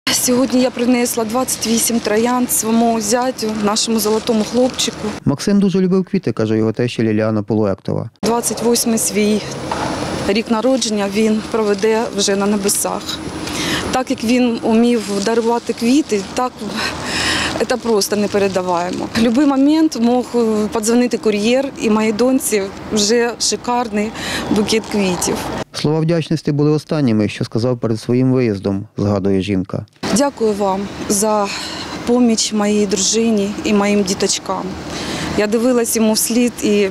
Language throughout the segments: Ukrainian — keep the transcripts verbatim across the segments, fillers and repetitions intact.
Сьогодні я принесла двадцять вісім троянд своєму зятю, нашому золотому хлопчику. Максим дуже любив квіти, каже його теща Ліліана Полуектова. двадцять восьмий свій рік народження він проведе вже на небесах. Так як він умів дарувати квіти, так це просто непередаваємо. В будь-який момент мог подзвонити кур'єр, і моїй доньці вже шикарний букет квітів. Слова вдячності були останніми, що сказав перед своїм виїздом, згадує жінка. Дякую вам за допомогу моїй дружині і моїм діточкам. Я дивилась йому вслід і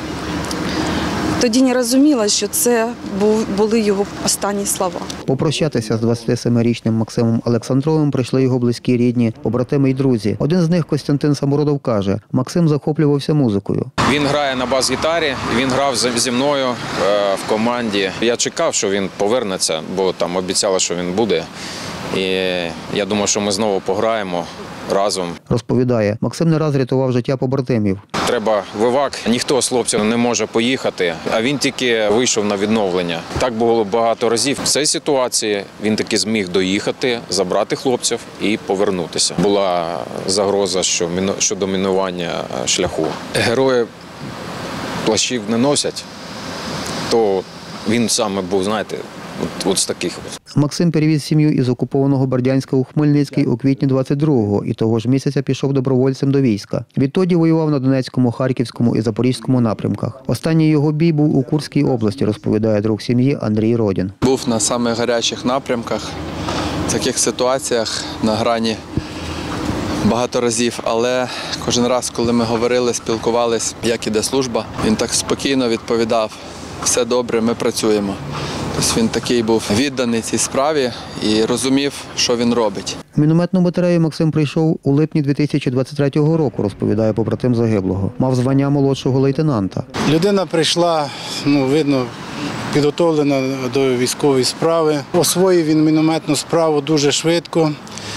тоді не розуміла, що це були його останні слова. Попрощатися з двадцятисемирічним Максимом Олександровим прийшли його близькі рідні, побратими й друзі. Один з них, Костянтин Самородов, каже, Максим захоплювався музикою. Він грає на бас-гітарі, він грав зі мною в команді. Я чекав, що він повернеться, бо там обіцяли, що він буде. І я думав, що ми знову пограємо разом. Розповідає, Максим не раз рятував життя побратимів. Треба вивак, ніхто з хлопців не може поїхати, а він тільки вийшов на відновлення. Так було багато разів. В цій ситуації він таки зміг доїхати, забрати хлопців і повернутися. Була загроза щодо мінування шляху. Герої плащів не носять, то він саме був, знаєте, От, от з таких. Максим перевіз сім'ю із окупованого Бердянська у Хмельницький у квітні двадцять другого і того ж місяця пішов добровольцем до війська. Відтоді воював на Донецькому, Харківському і Запорізькому напрямках. Останній його бій був у Курській області, розповідає друг сім'ї Андрій Родін. Був на самих гарячих напрямках, в таких ситуаціях на грані багато разів, але кожен раз, коли ми говорили, спілкувалися, як іде служба, він так спокійно відповідав: все добре, ми працюємо. Тобто він такий був відданий цій справі і розумів, що він робить. Мінометну батарею Максим прийшов у липні дві тисячі двадцять третього року, розповідає побратим загиблого. Мав звання молодшого лейтенанта. Людина прийшла, ну, видно, підготовлена до військової справи. Освоїв він мінометну справу дуже швидко.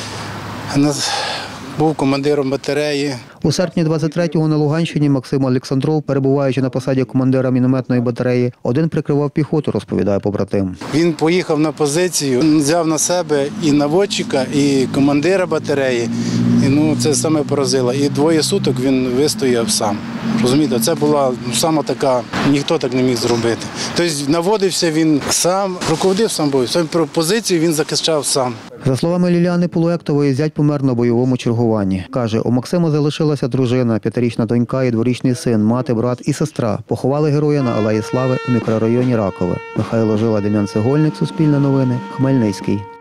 Був командиром батареї. У серпні двадцять третього на Луганщині Максим Олександров, перебуваючи на посаді командира мінометної батареї, один прикривав піхоту, розповідає побратим. Він поїхав на позицію, взяв на себе і наводчика, і командира батареї. І, ну, це саме поразило. І двоє суток він вистояв сам. Розумієте, це була саме така, ніхто так не міг зробити. Тобто наводився він сам, руководив сам бою, свою позицію він захищав сам. За словами Ліліани Полуектової, зять помер на бойовому чергуванні. Каже, у Максима залишилася дружина, п'ятирічна донька і дворічний син, мати, брат і сестра. Поховали героя на Алеї Слави у мікрорайоні Ракове. Михайло Жила, Дем'ян Цегольник, Суспільне новини, Хмельницький.